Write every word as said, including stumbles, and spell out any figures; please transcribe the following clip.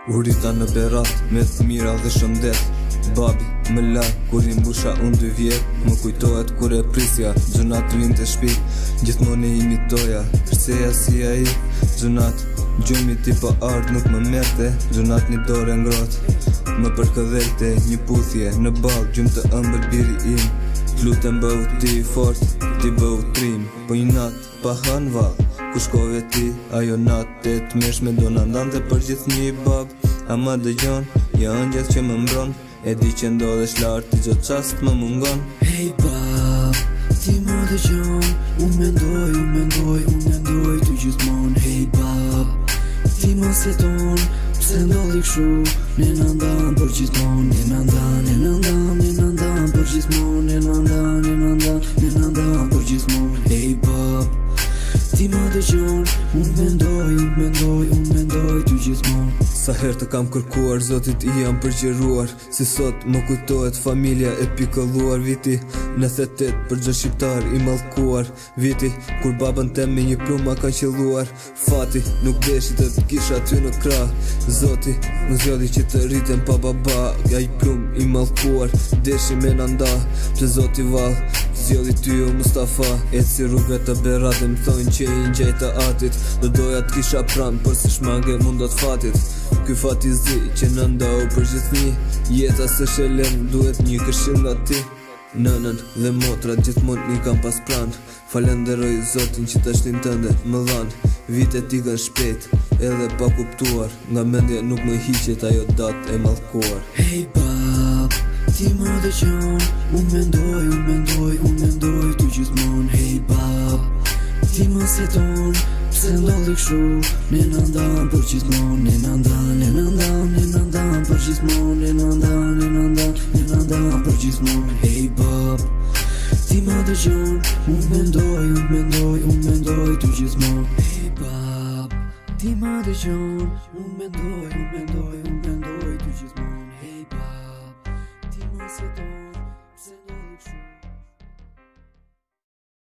Urita në berat, me të mira dhe shëndet. Babi më la, kur i mbusha unë dy vjet. Më kujtohet kur e prisja, gjënat rinë të shpi. Gjithmonë e imitoja, kërceja si a i. Gjënat, gjumi ti pa ardh nuk më merte. Gjënat një dore ngrot, më përkëdhelte. Një puthje në bal, gjumë të ëmbël biri im. T'lutem bëhu ti fort, ti bëhu trim. Po një nat, pa han val, ku shkove ti, ajo natë e të meshme do në ndante për gjithë një bab. A ma dëgjon, ja ëndjet që më mbron, e di që ndodhesh lartë, ti gjatë qast më mungon. Hey bab, ti më dëgjon, unë mendoj, unë mendoj, unë mendoj ty gjithmon. Hey bab, ti më seton, pse ndodhi kshu, ne në ndan për gjithmon. Ne në ndan, ne në ndan, ne në ndan për gjithmon. Ne në ndan, ne në ndan, ne në ndan për gjithmon. Hey bab, ti më dëgjon, unë mendoj, unë mendoj, unë mendoj ty gjithmon. Sa her të kam kërkuar, zotit i jam përgjeruar. Si sot më kujtohet familja e pikëlluar. Viti në thetet për gjë shqiptar i mallkuar. Viti kur babën tem me një pluma kanë qelluar. Fati nuk deshi të të kisha ty në krah. Zoti nuk zjodhi që të rritem pa baba. Ja i plum i mallkuar, deshi me në nda. Pse zoti val, zjodhi ty o Mustafa. E si rrugët të berat dhe më thojnë që i ngjej të atit. Do doja të kisha pran, për si shmange mundot fatit. Ky fati zi që në ndau për gjithni. Jeta se shelem duhet një këshill nga ti. Nënën dhe motrat gjithmonë një kam pas pran. Falenderoj zotin që tashtin tënde më dhan. Vitet i kanë shpejt edhe pa kuptuar. Nga mendja nuk më hiqet ajo datë e mallkuar. Hey bab, ti më dëgjon, unë mendoj, unë mendoj, unë mendoj ty gjithmon. Hey bab, ti më seton, pse ndodhi kshu, ne në ndan për gjithmon. Ne në ndan, ne në ndan, ne në ndan për gjithmon. Ne në ndan, ne në ndan, ne në ndan për gjithmon. Hey bab, ti më dëgjon, unë mendoj, unë mendoj, unë mendoj ty gjithmon. Hey bab, ti më dëgjon, unë mendoj, unë mendoj, unë mendoj ty gjithmon. Hey bab, ti më seton, pse ndodhi